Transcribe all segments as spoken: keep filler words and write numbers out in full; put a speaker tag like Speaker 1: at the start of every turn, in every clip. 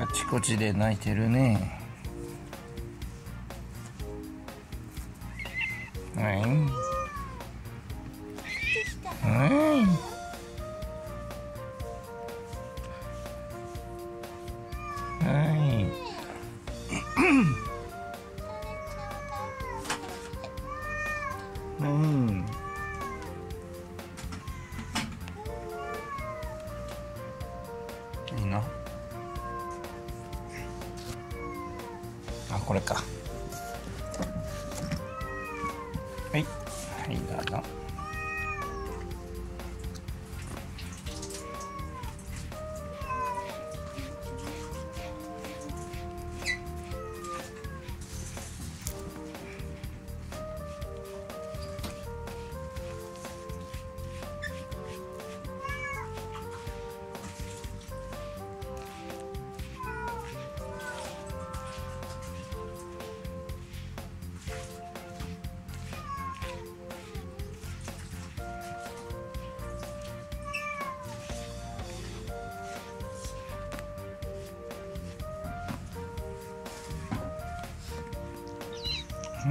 Speaker 1: あちこちで泣いてるね。はいはいはいうん、いいな。あ、これか。はい、はい、どうぞ。うん。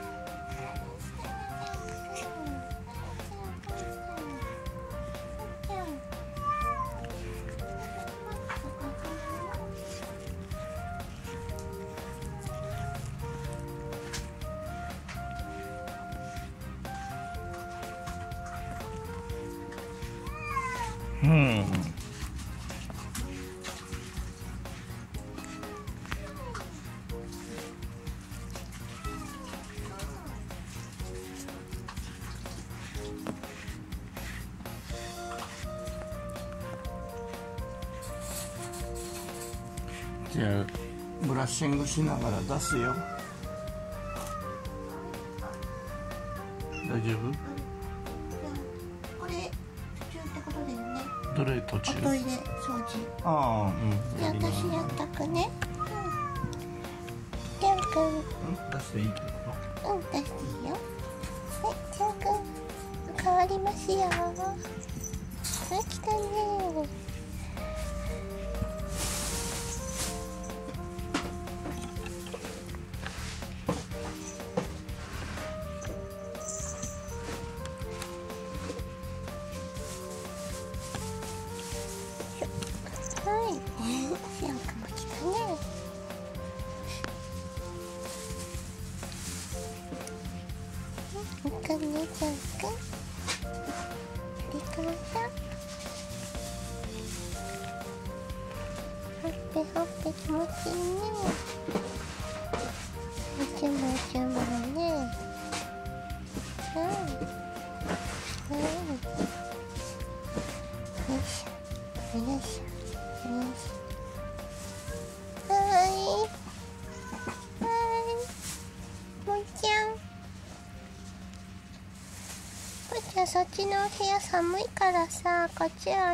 Speaker 1: うん。じゃあブラッシングしながら出すよ。大丈夫？
Speaker 2: これ途中ってことだよね。
Speaker 1: どれ途中？
Speaker 2: おトイレ掃除。
Speaker 1: ああ、うん。
Speaker 2: じゃあ私やったくね。うん。りょうくん。
Speaker 1: うん、出していいってこ
Speaker 2: うん、出していいよ。はい、りょうくん。変わりますよ。はい、来たね。はい、しおくんも来たね。おかねちゃんくん。ありがとう。ほっぺほっぺ気持ちいいね。もちもちもね。うん。うん。よいしょ。よいしょ。はい。はい。もんちゃん。もんちゃん、そっちのお部屋寒いからさ、こっちおいで。はい。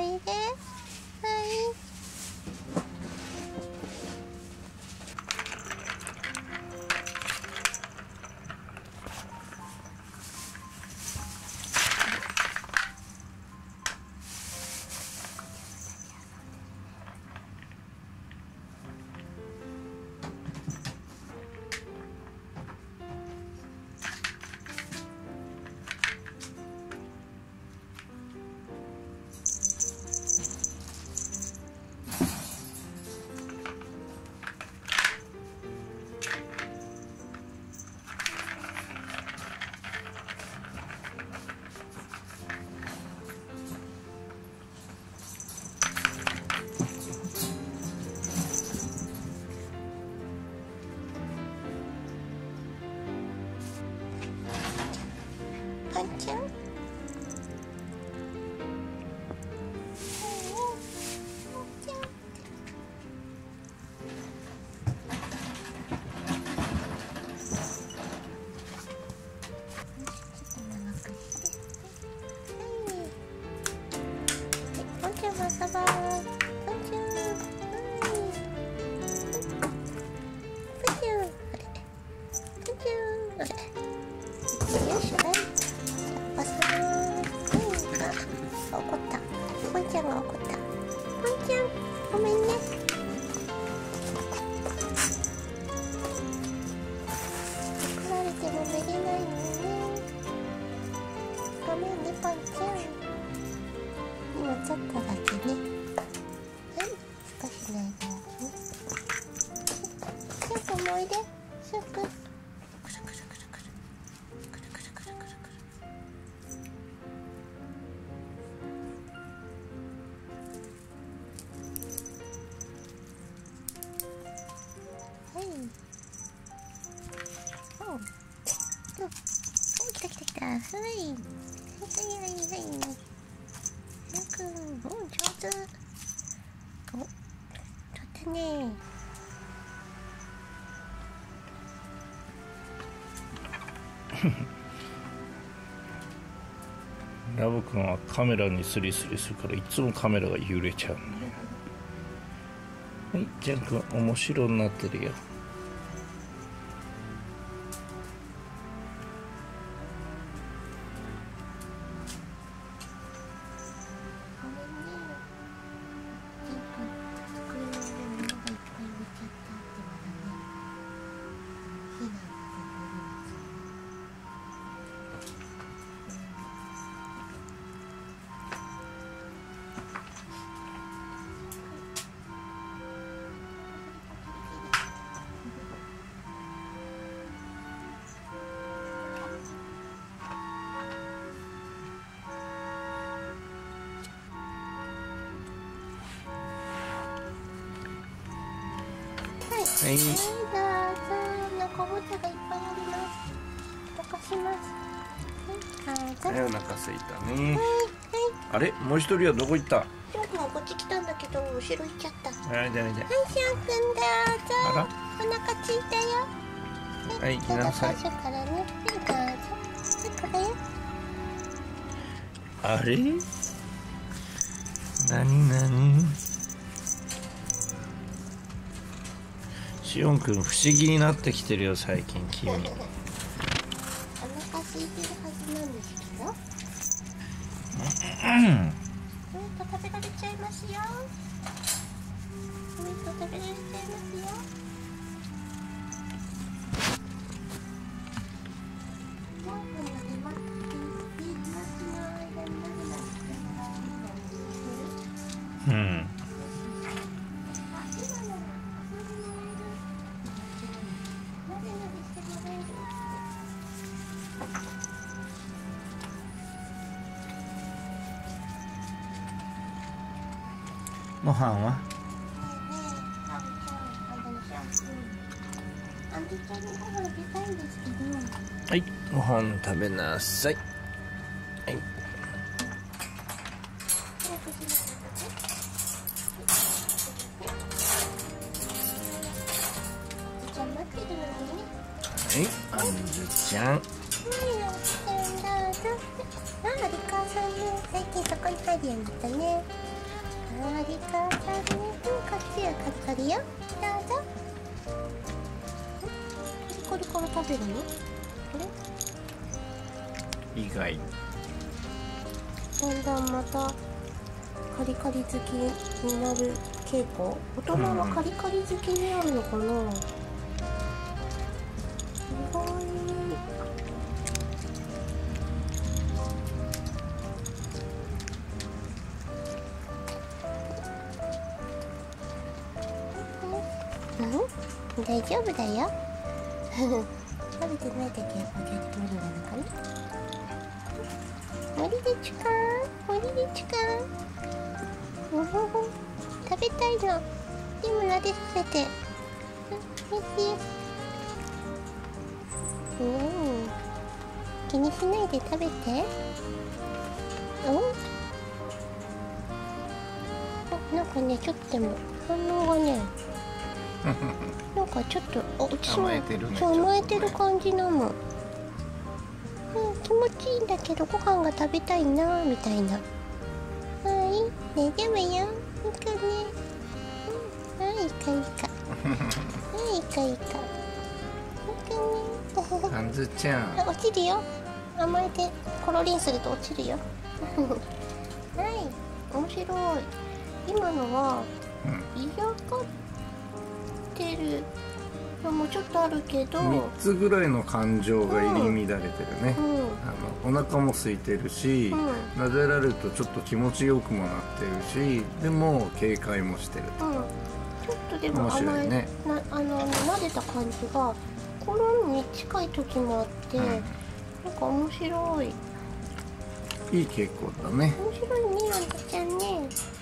Speaker 2: いで、しゅんくん。くるくるくるくるくるくるくるくるくるくる。はい。おう。うん。お、来た来た来た。はい。はいはいはいはい。しゅんくん、お、上手。お、取ったね。
Speaker 1: ラブくんはカメラにスリスリするからいつもカメラが揺れちゃうね。はい、ジャンくん面白になってるよ。はい、どうぞ。なんかおもちゃがいっぱいあります。溶かします。はい、どうぞ。はい、お腹すいたね。はい、はい。あれ、もう一人はどこ行った？しゅんくんはこっち来たんだけど、後ろ行っちゃった。はい、じゃあ、じゃあ。はい、しゅんくんどうぞ。あら。お腹すいたよ。はい、行きなさい。からね。はい、どうぞ。はい、これよ。あれ？なになに？しおんくん不思議になってきてるよ最近君。お腹空いてるはずなんですけど。うん。うんと食べられちゃいますよ。うんと食べられちゃいますよ。うん。ご飯は？はい、ご飯食べなさい。はい。はい、あんずちゃん。はい、おじちゃんどうぞ。あ、リカさんね、最近そこに入るようになったね。ありがとうね。こっちはカリカリよ。どうぞ。カリカリから食べるの？これ？意外。だんだんまたカリカリ好きになる傾向。大人はカリカリ好きになるのかな？意外。うん、大丈夫だよ。食べてない時はこうやって無理なのかな。無理でちゅか無理でちゅか。うん、食べたいの。でも撫でさせて。うん、よしよし。うん、気にしないで食べて。うん、なんかね、ちょっとでも反応がねなんかちょっと落ちそう。甘えてるね。そう、甘えてる感じなの。うん、気持ちいいんだけどご飯が食べたいなみたいな。はい、大丈夫よ。いいかね。うん、はい、いいかいいか。はい、いいかいいか。いいかね。あんずちゃん。落ちるよ。甘えてコロリンすると落ちるよ。はい、面白い。今のは嫌がってるの
Speaker 2: ろもちょっとあるけど、
Speaker 1: みっつぐらいの感情が入り乱れてるね、
Speaker 2: うん、
Speaker 1: あのお腹も空いてるし、
Speaker 2: うん、
Speaker 1: 撫でられるとちょっと気持ちよくもなってるし、でも警戒もしてると、
Speaker 2: うん、ちょっとでも
Speaker 1: 面白いね。
Speaker 2: なあの撫でた感じがコロンに近い時もあって、うん、なんか面白い。
Speaker 1: いい傾向だね。
Speaker 2: 面白いね、あんたちゃんね。